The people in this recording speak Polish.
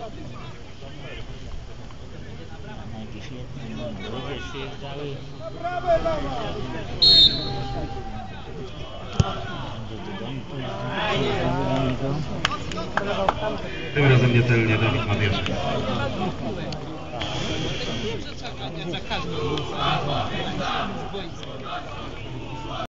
Jakieś jedne ludzie przyjeżdżały. Tym razem niecelnie Dawid Mariusz.